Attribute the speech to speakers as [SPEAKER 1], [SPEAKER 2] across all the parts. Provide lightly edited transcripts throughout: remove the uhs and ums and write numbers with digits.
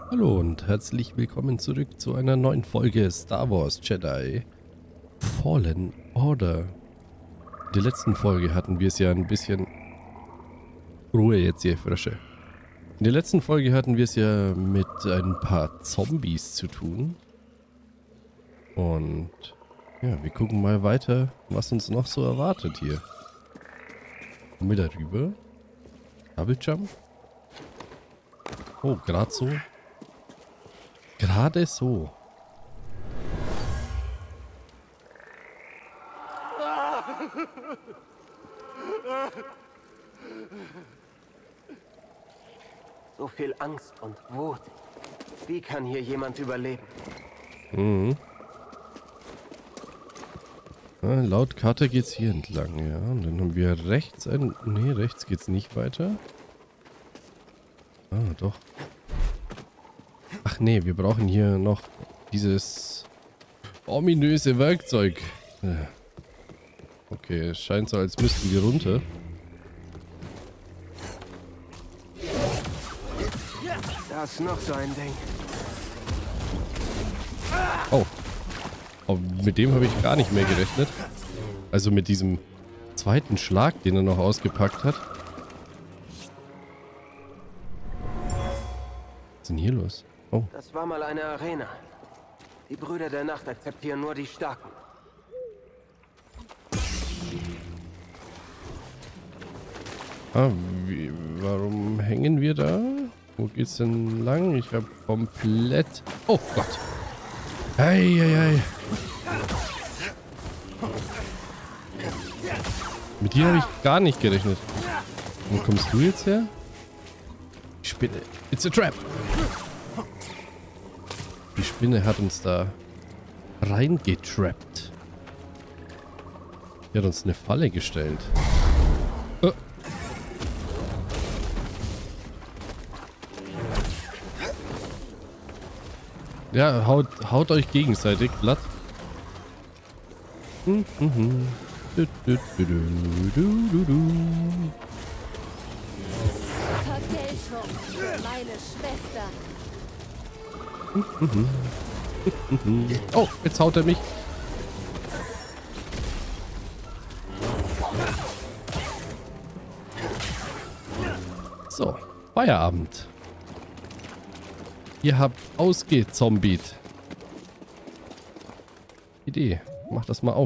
[SPEAKER 1] Hallo und herzlich willkommen zurück zu einer neuen Folge Star Wars Jedi Fallen Order. In der letzten Folge hatten wir es ja ein bisschen... Ruhe jetzt, ihr Frösche. In der letzten Folge hatten wir es ja mit ein paar Zombies zu tun. Und ja, wir gucken mal weiter, was uns noch so erwartet hier. Kommen wir darüber? Double Jump? Oh, gerade so. Gerade so.
[SPEAKER 2] So viel Angst und Wut. Wie kann hier jemand überleben?
[SPEAKER 1] Mhm. Ja, laut Karte geht's hier entlang, ja. Und dann haben wir rechts ein... Nee, rechts geht's nicht weiter. Ah, doch. Ach nee, wir brauchen hier noch dieses ominöse Werkzeug. Ja. Okay, es scheint so, als müssten wir runter.
[SPEAKER 2] Da ist noch so ein Ding.
[SPEAKER 1] Oh. Oh, mit dem habe ich gar nicht mehr gerechnet. Also mit diesem zweiten Schlag, den er noch ausgepackt hat. Was ist denn hier los? Oh.
[SPEAKER 2] Das war mal eine Arena. Die Brüder der Nacht akzeptieren nur die Starken.
[SPEAKER 1] Ah, warum hängen wir da? Wo geht's denn lang? Ich habe komplett... Oh Gott. Eieiei. Mit dir habe ich gar nicht gerechnet. Wo kommst du jetzt her? Die Spinne. It's a trap. Die Spinne hat uns da reingetrappt. Die hat uns eine Falle gestellt. Ja, haut euch gegenseitig platt.
[SPEAKER 3] Vergeltung für meine Schwester.
[SPEAKER 1] Oh, jetzt haut er mich. So, Feierabend. Ihr habt ausgezombiet. Idee. Mach das mal auf.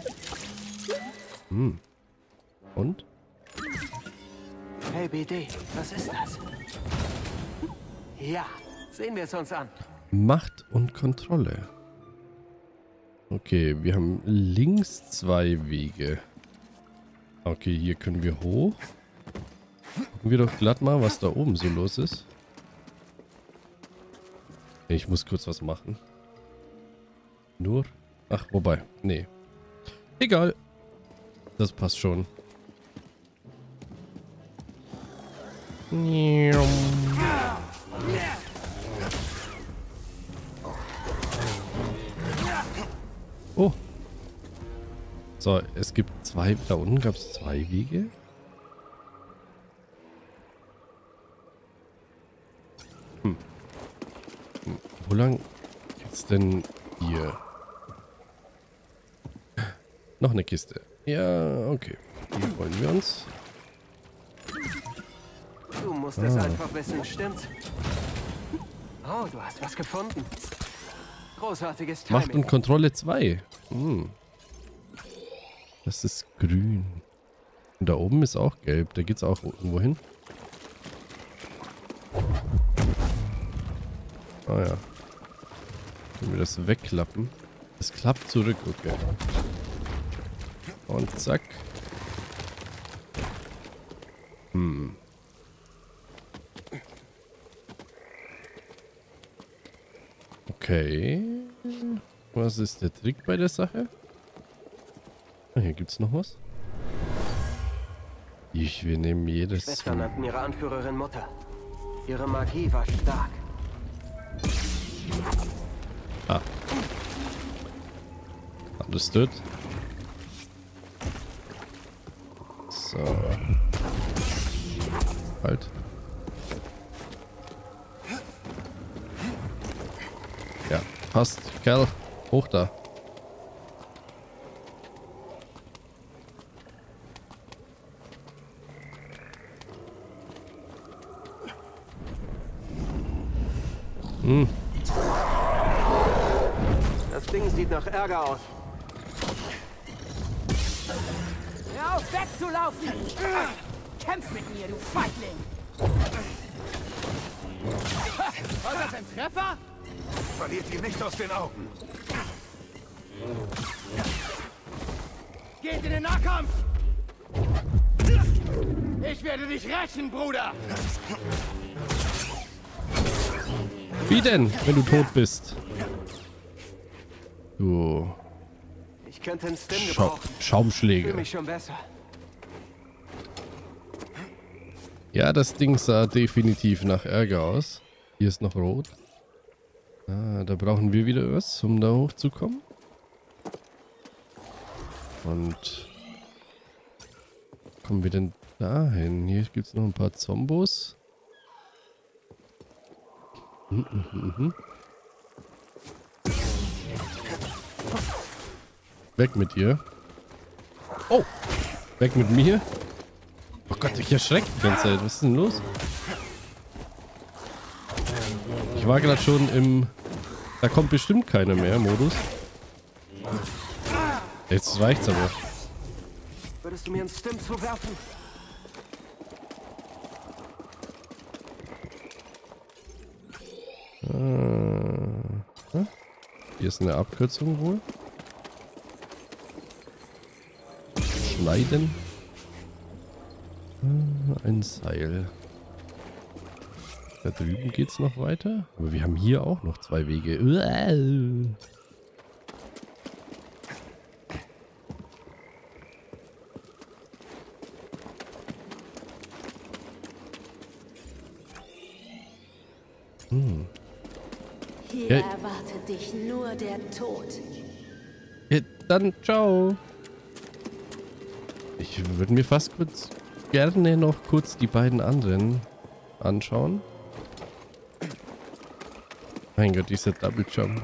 [SPEAKER 1] Und?
[SPEAKER 2] Hey BD, was ist das? Ja, sehen wir es uns an.
[SPEAKER 1] Macht und Kontrolle. Okay, wir haben links 2 Wege. Okay, hier können wir hoch. Gucken wir doch glatt mal, was da oben so los ist. Ich muss kurz was machen. Nur? Ach, wobei. Nee. Egal. Das passt schon. Oh. So, es gibt 2. Da unten gab es 2 Wege. Wo lang geht's denn hier? Noch eine Kiste. Ja, okay. Die freuen wir uns.
[SPEAKER 2] Du musst es einfach wissen, stimmt's? Oh, du hast was gefunden. Großartiges Timing.
[SPEAKER 1] Macht und Kontrolle 2. Das ist grün. Und da oben ist auch gelb. Da geht's auch irgendwo hin. Ah ja. Können wir das wegklappen? Es klappt zurück, okay. Und zack. Okay. Was ist der Trick bei der Sache? Ah, hier gibt's noch was. Wir nehmen jedes...
[SPEAKER 2] Schwester nannten ihre Anführerin Mutter. Ihre Magie war stark.
[SPEAKER 1] Ah. Understood. So. Halt. Passt, Kerl. Hoch da.
[SPEAKER 2] Das Ding sieht nach Ärger aus.
[SPEAKER 4] Hör auf, wegzulaufen! Kämpf mit mir, du Feigling! War das ein Treffer?
[SPEAKER 5] Verliert ihn nicht aus den Augen.
[SPEAKER 4] Geht in den Nahkampf! Ich werde dich rächen, Bruder!
[SPEAKER 1] Wie denn, wenn du tot bist? Du
[SPEAKER 2] Ich könnte einen Stim gebrauchen. Fühl
[SPEAKER 1] Schaumschläge.
[SPEAKER 2] mich schon besser.
[SPEAKER 1] Ja, das Ding sah definitiv nach Ärger aus. Hier ist noch rot. Ah, da brauchen wir wieder was, um da hochzukommen. Und kommen wir denn dahin? Hier gibt es noch ein paar Zombos. Weg mit dir. Oh! Weg mit mir. Oh Gott, ich erschrecke die ganze Zeit. Was ist denn los? Ich war gerade schon im... Da kommt bestimmt keiner mehr, Modus. Jetzt reicht's aber.
[SPEAKER 2] Würdest du mir einen Stim zuwerfen?
[SPEAKER 1] Hier ist eine Abkürzung wohl. Schneiden. Ein Seil. Da drüben geht's noch weiter. Aber wir haben hier auch noch 2 Wege.
[SPEAKER 3] Hier
[SPEAKER 1] Ja.
[SPEAKER 3] erwartet dich nur der Tod.
[SPEAKER 1] Ja, dann ciao. Ich würde mir fast gerne noch kurz die beiden anderen anschauen. Mein Gott, dieser Double Jump.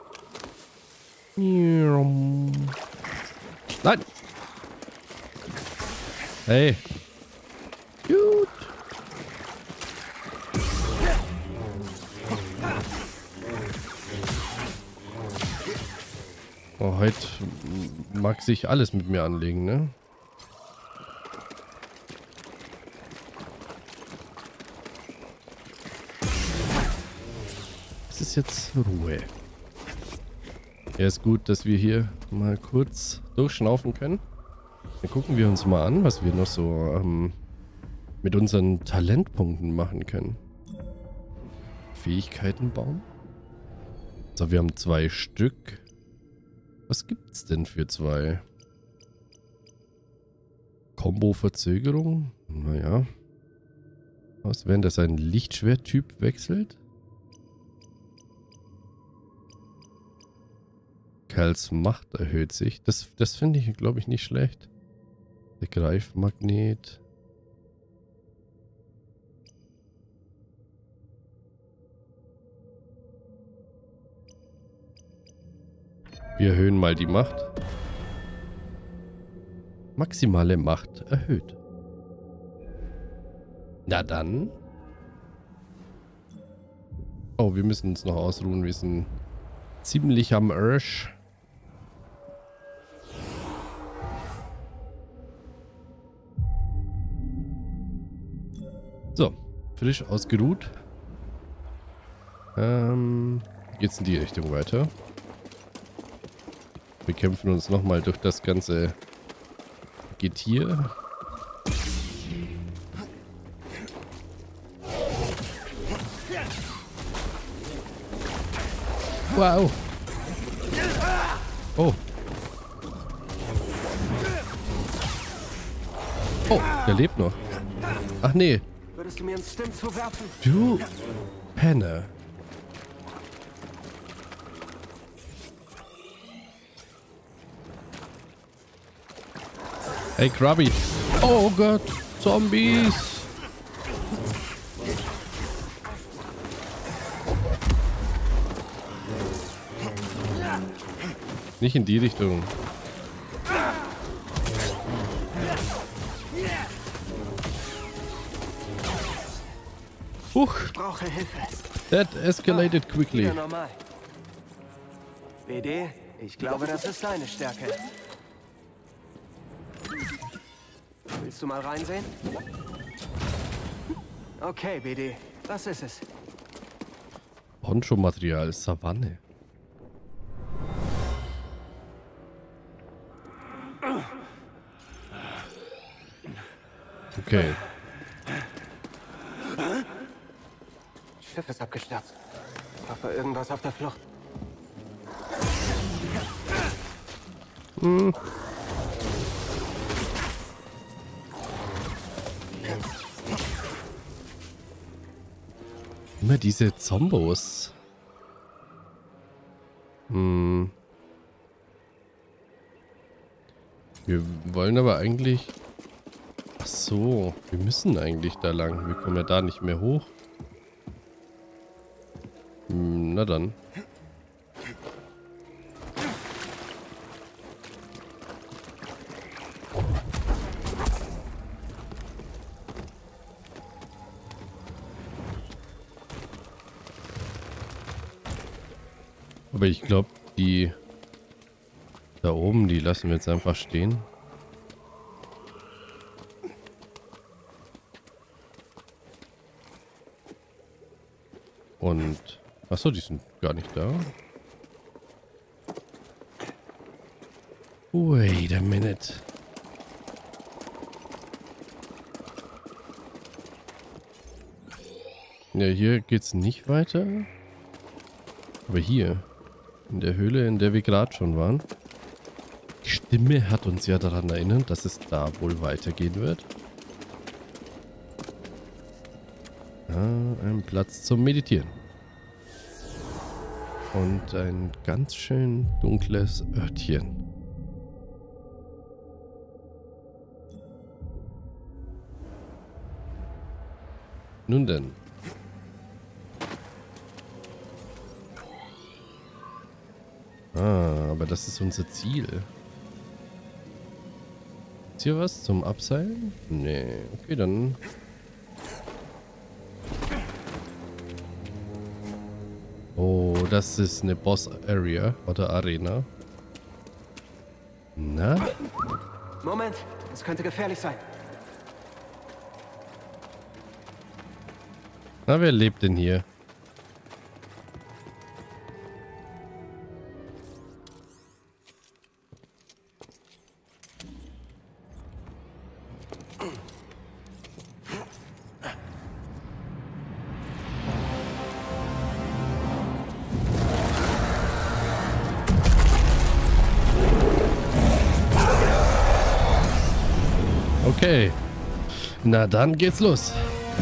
[SPEAKER 1] Nein! Hey! Gut! Oh, heute mag sich alles mit mir anlegen, ne? Es ist jetzt Ruhe. Ja, ist gut, dass wir hier mal kurz durchschnaufen können. Dann gucken wir uns mal an, was wir noch so mit unseren Talentpunkten machen können. Fähigkeitenbaum. So, wir haben 2 Stück. Was gibt's denn für 2? Combo-Verzögerung? Naja. Was, wenn das ein Lichtschwerttyp wechselt? Kerls Macht erhöht sich. Das finde ich, glaube ich, nicht schlecht. Der Greifmagnet. Wir erhöhen mal die Macht. Maximale Macht erhöht. Na dann. Oh, wir müssen uns noch ausruhen. Wir sind ziemlich am Arsch. So, frisch ausgeruht. Geht's in die Richtung weiter. Wir kämpfen uns nochmal durch das ganze Getier. Wow. Oh. Oh, der lebt noch. Ach nee.
[SPEAKER 2] Würdest du mir einen Stim zuwerfen?
[SPEAKER 1] Du Penner. Hey Krabby. Oh Gott, Zombies. Nicht in die Richtung. Huch,
[SPEAKER 2] Ich brauche Hilfe.
[SPEAKER 1] that escalated quickly.
[SPEAKER 2] Wieder normal. BD, ich glaube, das ist deine Stärke. Willst du mal reinsehen? Okay, BD. Was ist es?
[SPEAKER 1] Poncho-Material, Savanne. Okay.
[SPEAKER 2] Schiff ist abgestürzt. Ich hoffe, irgendwas auf der Flucht.
[SPEAKER 1] Immer diese Zombos. Wir wollen aber eigentlich... Ach so, wir müssen eigentlich da lang. Wir kommen ja da nicht mehr hoch. Na dann. Aber ich glaube, die da oben, die lassen wir jetzt einfach stehen. Und... Achso, die sind gar nicht da. Wait a minute. Ja, hier geht's nicht weiter. Aber hier, in der Höhle, in der wir gerade schon waren. Die Stimme hat uns ja daran erinnert, dass es da wohl weitergehen wird. Ein Platz zum Meditieren. Und ein ganz schön dunkles Örtchen. Nun denn. Aber das ist unser Ziel. Ist hier was zum Abseilen? Nee. Okay, dann... Oh, das ist eine Boss-Area oder Arena. Na?
[SPEAKER 2] Moment, das könnte gefährlich sein.
[SPEAKER 1] Na, wer lebt denn hier? Okay. Na dann geht's los.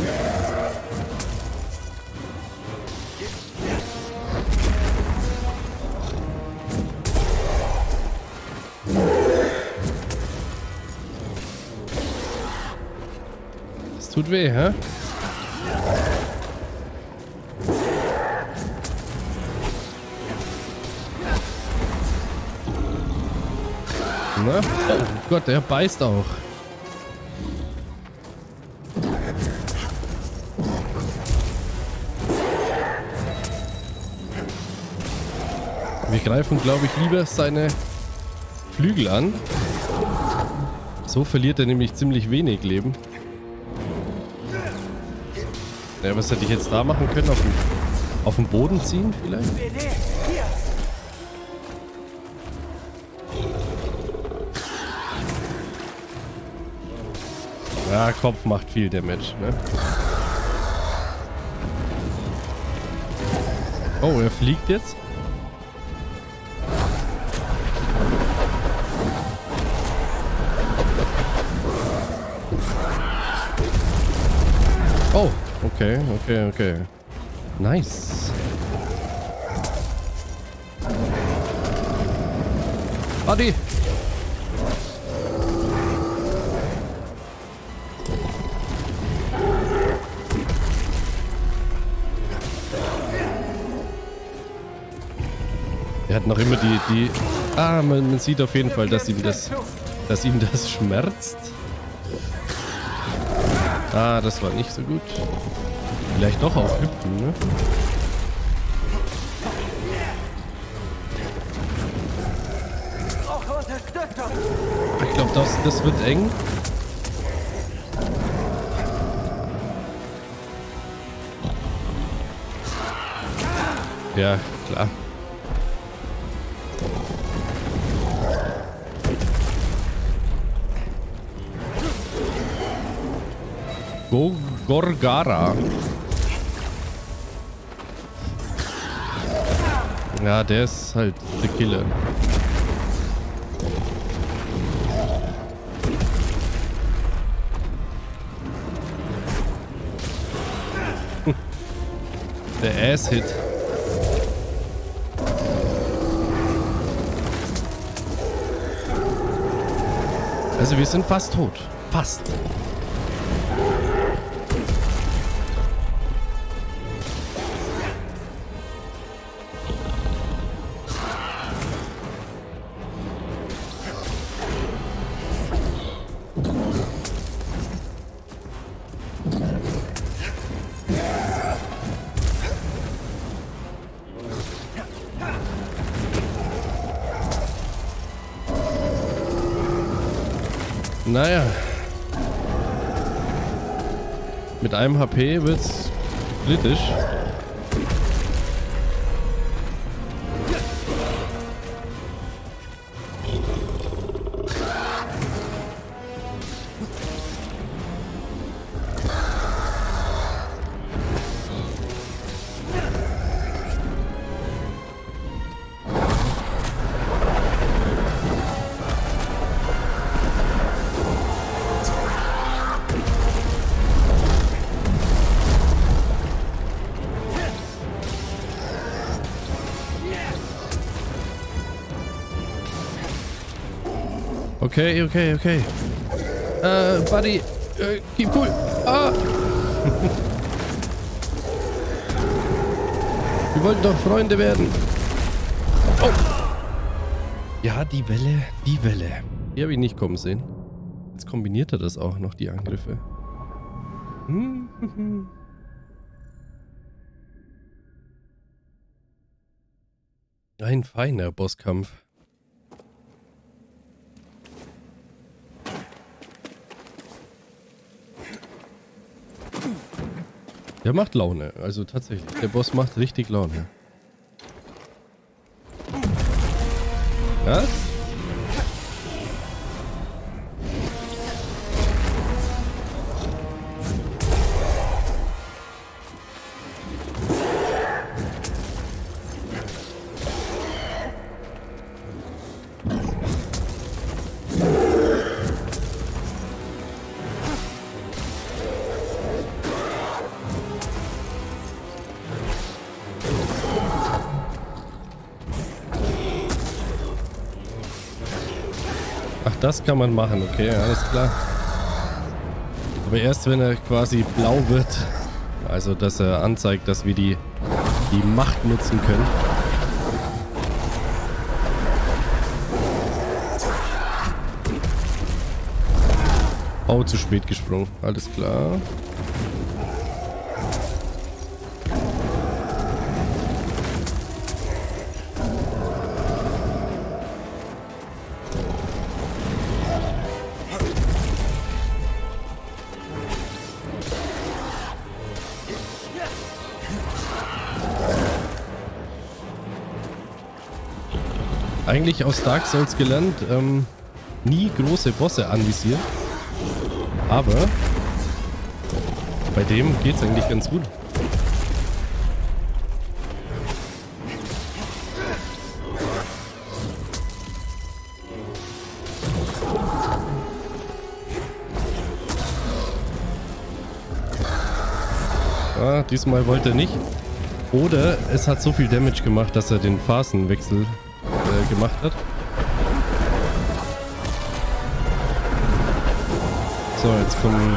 [SPEAKER 1] Es tut weh, hä? Na? Oh Gott, der beißt auch. Wir greifen, glaube ich, lieber seine Flügel an. So verliert er nämlich ziemlich wenig Leben. Ja, was hätte ich jetzt da machen können? Auf den Boden ziehen vielleicht? Ja, Kopf macht viel Damage, ne? Oh, er fliegt jetzt. Oh, okay. Nice. Adi! Er hat noch immer die Ah, man sieht auf jeden Fall, dass ihm das schmerzt. Ah, das war nicht so gut. Vielleicht doch auch hüpfen, ne? Ich glaube, das wird eng. Ja, klar. Gorgara. Ja, der ist halt der Killer. Der Ass-Hit. Also wir sind fast tot. Fast. Naja. Mit einem HP wird's kritisch. Okay. Buddy, keep cool. Ah! Wir wollten doch Freunde werden. Oh! Ja, die Welle. Die habe ich nicht kommen sehen. Jetzt kombiniert er das auch noch, die Angriffe. Ein feiner Bosskampf. Der macht Laune, also tatsächlich. Der Boss macht richtig Laune. Was? Ach, das kann man machen, okay, alles klar. Aber erst wenn er quasi blau wird, also dass er anzeigt, dass wir die Macht nutzen können. Oh, zu spät gesprungen, alles klar. Eigentlich aus Dark Souls gelernt, nie große Bosse anvisieren. Aber bei dem geht's eigentlich ganz gut. Ah, diesmal wollte er nicht. Oder es hat so viel Damage gemacht, dass er den Phasenwechsel gemacht hat. So, jetzt kommen...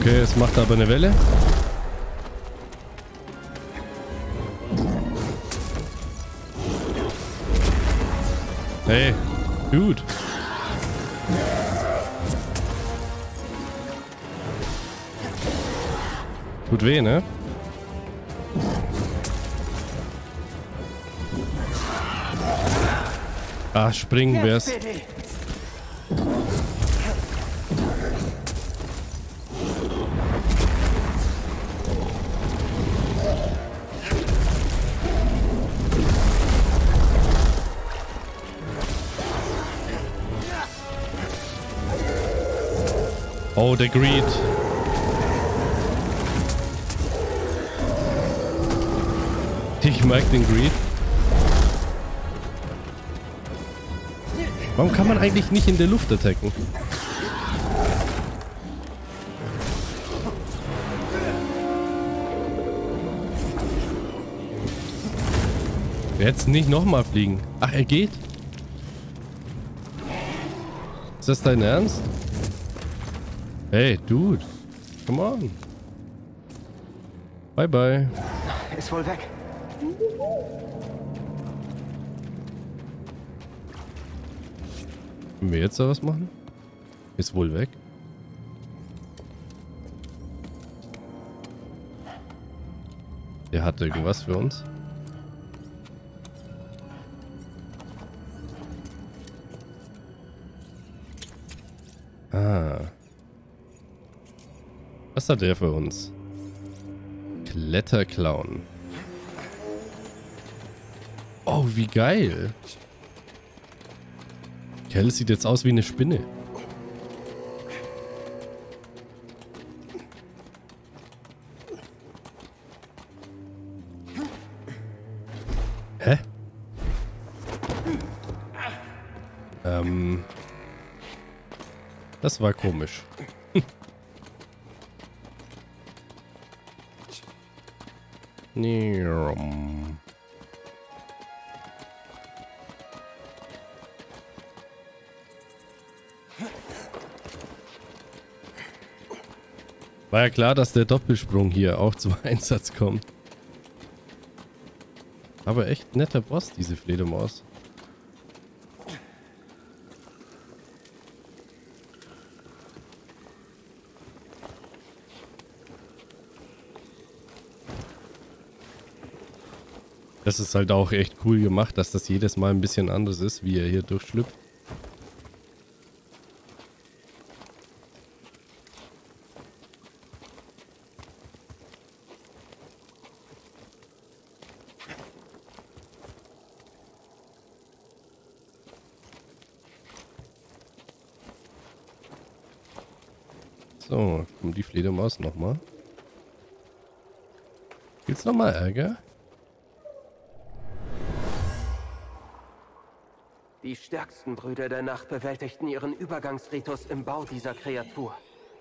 [SPEAKER 1] Okay, es macht aber eine Welle. Hey, Dude. Tut weh, ne? Ah, springen wär's. Oh, der Greed. Ich mag den Greed. Warum kann man eigentlich nicht in der Luft attacken? Jetzt nicht nochmal fliegen. Ach, er geht? Ist das dein Ernst? Hey, Dude. Come on. Bye, bye.
[SPEAKER 2] Ist wohl weg.
[SPEAKER 1] Können wir jetzt da was machen? Ist wohl weg. Der hat irgendwas für uns. Ah. Was hat der für uns? Kletterclown. Oh, wie geil. Kell sieht jetzt aus wie eine Spinne. Hä? Das war komisch. War ja klar, dass der Doppelsprung hier auch zum Einsatz kommt. Aber echt netter Boss, diese Fledermaus. Das ist halt auch echt cool gemacht, dass das jedes Mal ein bisschen anders ist, wie er hier durchschlüpft. So, kommt die Fledermaus nochmal. Gibt's nochmal Ärger?
[SPEAKER 2] Die stärksten Brüder der Nacht bewältigten ihren Übergangsritus im Bau dieser Kreatur.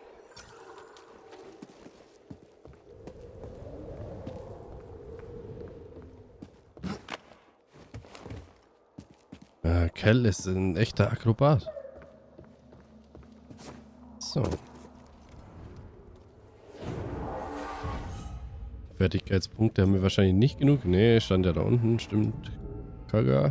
[SPEAKER 1] Kell ist ein echter Akrobat. So. Fertigkeitspunkte haben wir wahrscheinlich nicht genug. Nee, stand ja da unten, stimmt. Kaga.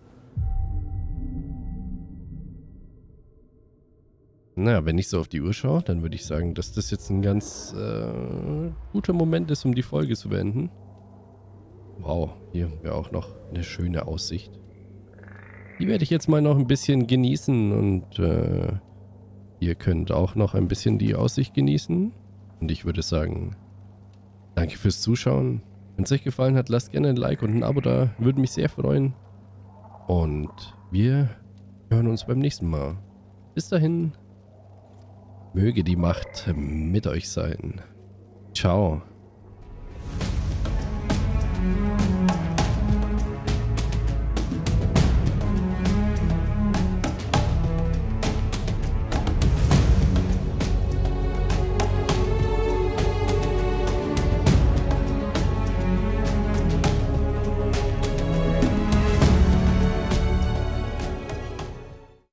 [SPEAKER 1] Naja, wenn ich so auf die Uhr schaue, dann würde ich sagen, dass das jetzt ein ganz guter Moment ist, um die Folge zu beenden. Wow, hier haben wir auch noch eine schöne Aussicht. Die werde ich jetzt mal noch ein bisschen genießen und ihr könnt auch noch ein bisschen die Aussicht genießen. Und ich würde sagen, danke fürs Zuschauen. Wenn es euch gefallen hat, lasst gerne ein Like und ein Abo da. Würde mich sehr freuen. Und wir hören uns beim nächsten Mal. Bis dahin. Möge die Macht mit euch sein. Ciao.